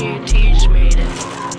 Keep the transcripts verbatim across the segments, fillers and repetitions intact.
guarantee you just made it.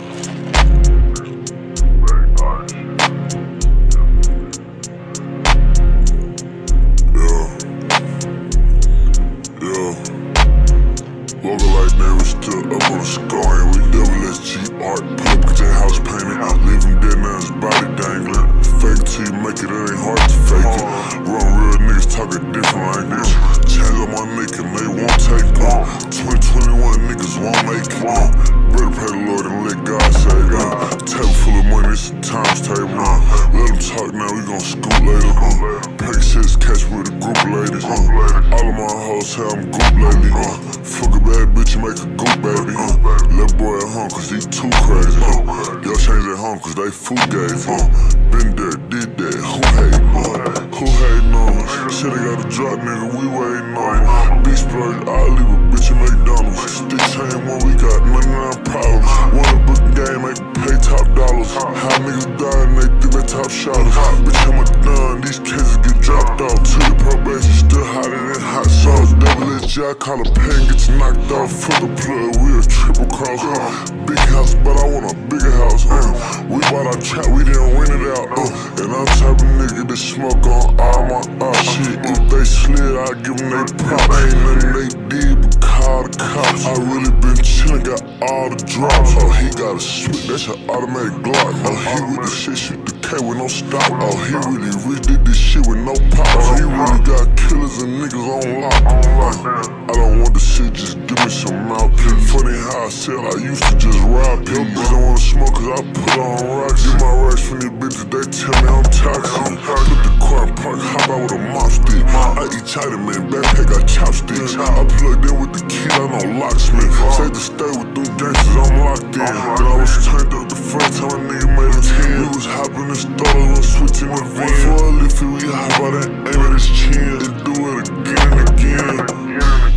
Walking like they was still up on the scar, and we double S G art. Pull up, get your house painted, leave him dead, now his body dangling. Fake it till you make it, it ain't hard to fake it. Run real niggas talking different language. Change on my neck and they won't take it. twenty twenty-one niggas won't make it. Better pray the Lord and let God save it. Table full of money, it's a times table. Let them talk now, we gon' scoop later. Pink six catch with a group of ladies. All of my hoes say I'm goop lately. Fuck a bad bitch and make a goop baby. Little boy at home cause he too crazy. Y'all change at home cause they fugazi. Been there, did that, who hatin' on? Who hatin' on us? Said they got a drop, nigga, we waitin' on them. Big Splurge, I'll leave a bitch at McDonald's. Stick chain one, we got ninety-nine problems. Wanna book a game, make pay top dollars. How niggas die and they think they top shotters. Bitch, I'm a done, these cases get dropped off. Took the probation, still hotter than hot sauce. Double S G, I call a pen, get you knocked off. For the plug, we a triple cross. Big house, but I want a bigger house. Uh. We bought our trap, we didn't rent it out. Uh. And I'm type of nigga that smoke on all my uh. Shit, if they slid, I give them they props. Ain't nothing they did but call the cops. I really been chillin', got all the drops. Oh, he got a switch, that's an automatic Glock. Oh, he with the shit, shoot the K with no stop. Oh, he really rich, did this shit with no pop. Oh, he really got killers and niggas on lock. Uh, I don't want the shit, just give me some mouthpiece. Funny how I said I used to just rob people. Bitch don't wanna smoke cause I put on rocks. Get my racks from these bitches, they tell me I'm toxic. Put the car in park, hop out with a mop stick. I eat chowder, man, backpack got chopsticks. I plugged in with the key, I know locksmith. Say to stay with them gangsters, I'm locked in. Then I was turned up the first time a nigga made a ten. We was hopping and started and switching the V. For a lift, we hop out and aim at his chin. And do it again and again.